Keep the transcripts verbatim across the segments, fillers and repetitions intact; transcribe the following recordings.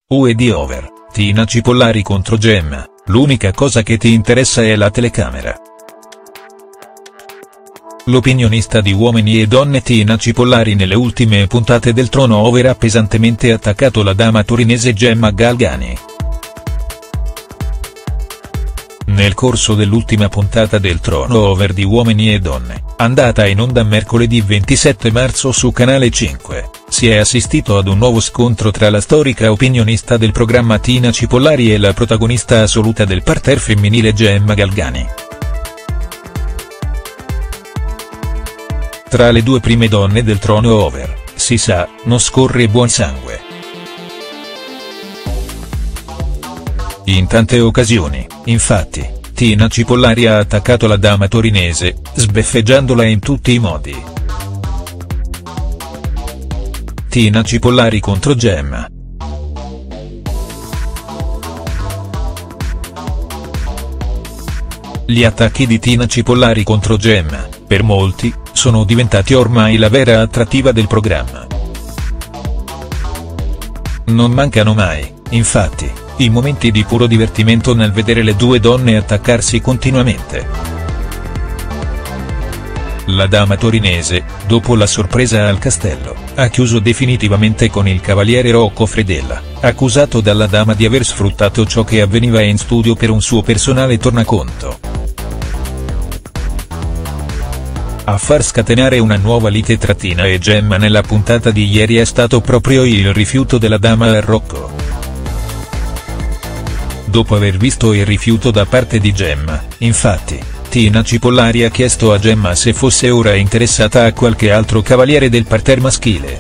U E di over, Tina Cipollari contro Gemma, l'unica cosa che ti interessa è la telecamera. L'opinionista di Uomini e Donne Tina Cipollari nelle ultime puntate del Trono Over ha pesantemente attaccato la dama torinese Gemma Galgani. Nel corso dell'ultima puntata del Trono Over di Uomini e Donne, andata in onda mercoledì ventisette marzo su Canale cinque, si è assistito ad un nuovo scontro tra la storica opinionista del programma Tina Cipollari e la protagonista assoluta del parterre femminile Gemma Galgani. Tra le due prime donne del Trono Over, si sa, non scorre buon sangue. In tante occasioni, infatti, Tina Cipollari ha attaccato la dama torinese, sbeffeggiandola in tutti i modi. Tina Cipollari contro Gemma. Gli attacchi di Tina Cipollari contro Gemma, per molti, sono diventati ormai la vera attrattiva del programma. Non mancano mai, infatti, i momenti di puro divertimento nel vedere le due donne attaccarsi continuamente. La dama torinese, dopo la sorpresa al castello, ha chiuso definitivamente con il cavaliere Rocco Fredella, accusato dalla dama di aver sfruttato ciò che avveniva in studio per un suo personale tornaconto. A far scatenare una nuova lite tra Tina e Gemma nella puntata di ieri è stato proprio il rifiuto della dama a Rocco. Dopo aver visto il rifiuto da parte di Gemma, infatti, Tina Cipollari ha chiesto a Gemma se fosse ora interessata a qualche altro cavaliere del parterre maschile.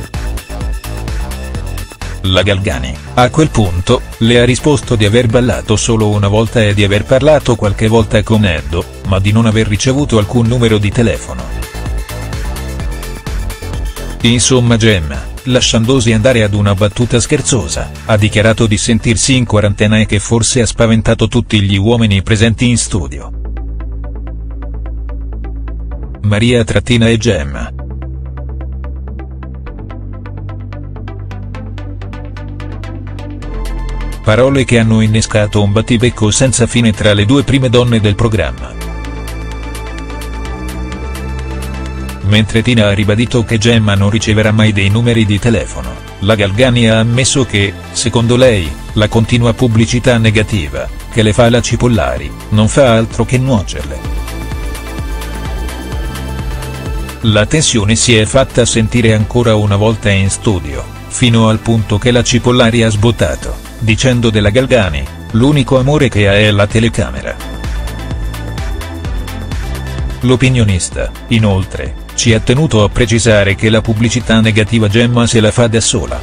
La Galgani, a quel punto, le ha risposto di aver ballato solo una volta e di aver parlato qualche volta con Edo, ma di non aver ricevuto alcun numero di telefono. Insomma Gemma, lasciandosi andare ad una battuta scherzosa, ha dichiarato di sentirsi in quarantena e che forse ha spaventato tutti gli uomini presenti in studio. Maria tra Tina e Gemma. Parole che hanno innescato un battibecco senza fine tra le due prime donne del programma. Mentre Tina ha ribadito che Gemma non riceverà mai dei numeri di telefono, la Galgani ha ammesso che, secondo lei, la continua pubblicità negativa, che le fa la Cipollari, non fa altro che nuocerle. La tensione si è fatta sentire ancora una volta in studio, fino al punto che la Cipollari ha sbottato, dicendo della Galgani, l'unico amore che ha è la telecamera. L'opinionista, inoltre, ci ha tenuto a precisare che la pubblicità negativa Gemma se la fa da sola.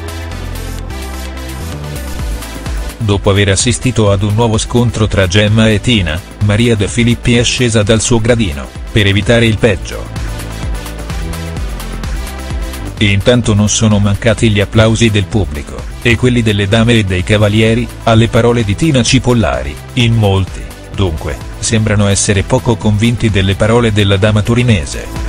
Dopo aver assistito ad un nuovo scontro tra Gemma e Tina, Maria De Filippi è scesa dal suo gradino, per evitare il peggio. Intanto non sono mancati gli applausi del pubblico, e quelli delle dame e dei cavalieri, alle parole di Tina Cipollari, in molti, dunque, sembrano essere poco convinti delle parole della dama torinese.